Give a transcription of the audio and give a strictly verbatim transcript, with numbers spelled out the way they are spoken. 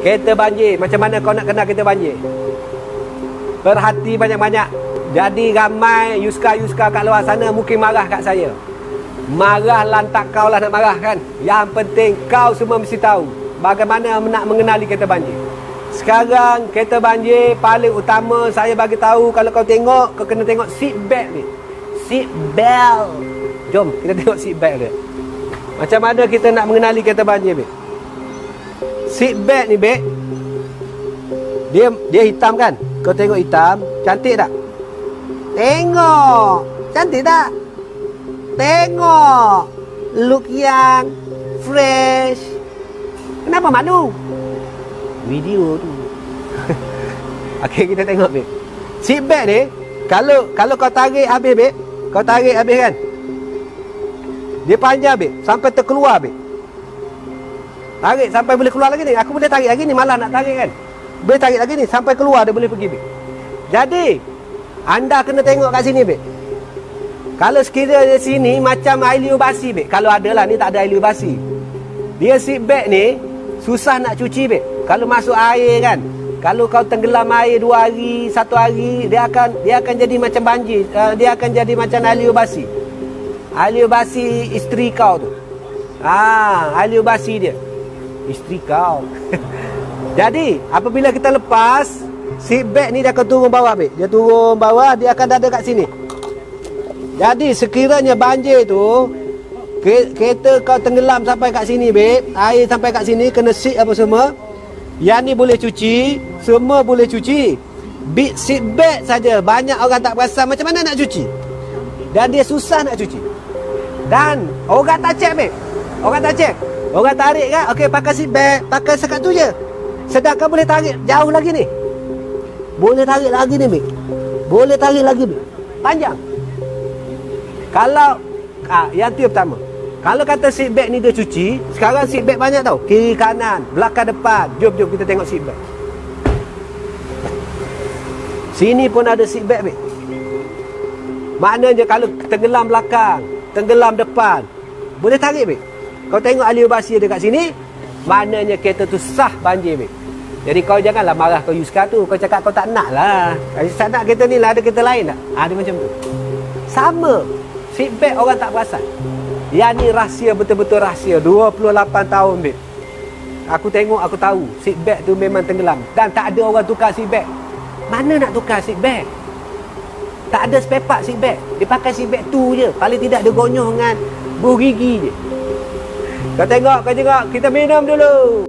Kereta banjir. Macam mana kau nak kenal kereta banjir? Perhati banyak-banyak. Jadi ramai Yuska-Yuska kat luar sana mungkin marah kat saya. Marah lantak kau lah nak marah kan. Yang penting kau semua mesti tahu bagaimana nak mengenali kereta banjir. Sekarang kereta banjir paling utama saya bagi tahu, kalau kau tengok, kau kena tengok seat belt ni. Seat belt. Jom kita tengok seat belt dia. Macam mana kita nak mengenali kereta banjir, Bek? Seat belt ni, Bek, Dia dia hitam kan? Kau tengok hitam, cantik tak? Tengok. Cantik tak? Tengok. Look yang fresh. Kenapa malu? Video tu. Okey, kita tengok, Bek. Seat belt ni, kalau kalau kau tarik habis, Bek, kau tarik habis kan? Dia panjang, Bek, sampai terkeluar, Bek. Tarik sampai boleh keluar lagi ni. Aku boleh tarik lagi ni, malah nak tarik kan. Boleh tarik lagi ni sampai keluar dia boleh pergi, Bek. Jadi anda kena tengok kat sini, Bek. Kalau sekiranya sini macam air liur basi, Bek. Kalau ada lah, ni tak ada air liur basi. Dia seat belt ni susah nak cuci, Bek. Kalau masuk air kan, kalau kau tenggelam air dua hari, satu hari, dia akan dia akan jadi macam banjir. Uh, dia akan jadi macam air liur basi. Air liur basi isteri kau tu. Ah, air liur basi dia. Isteri kau. Jadi apabila kita lepas, seat belt ni dia akan turun bawah, Bek. Dia turun bawah, dia akan ada kat sini. Jadi sekiranya banjir tu, kereta kau tenggelam sampai kat sini, Bek, air sampai kat sini, kena seat apa semua, yang ni boleh cuci, semua boleh cuci. Bit seat belt saja banyak orang tak perasan macam mana nak cuci. Dan dia susah nak cuci. Dan orang tak cek, Bek. Orang tak cek. Orang tarik kan, okey, pakai seat belt, pakai sekat tu je. Sedangkan boleh tarik jauh lagi ni. Boleh tarik lagi ni, Bek. Boleh tarik lagi, Bek. Panjang. Kalau ah, yang tu yang pertama. Kalau kata seat belt ni dia cuci, sekarang seat belt banyak tau. Kiri kanan, belakang depan. Jom jom kita tengok seat belt. Sini pun ada seat belt, Bek. Maknanya kalau tenggelam belakang, tenggelam depan, boleh tarik, Bek. Kau tengok air liur basi ada kat sini, maknanya kereta tu sah banjir, Bek. Jadi kau janganlah marah kau Yuska tu. Kau cakap kau tak nak lah. Kalau tak nak kereta ni lah, ada kereta lain tak? Ah, dia macam tu. Sama. Seat belt orang tak perasan. Yang ni rahsia, betul-betul rahsia. dua puluh lapan tahun, Bek. Aku tengok, aku tahu seat belt tu memang tenggelam. Dan tak ada orang tukar seat belt. Mana nak tukar seat belt? Tak ada spare part seat belt. Dia pakai seat belt tu je. Paling tidak dia gonyoh dengan buah gigi je. Kau tengok, kau tengok. Kita minum dulu.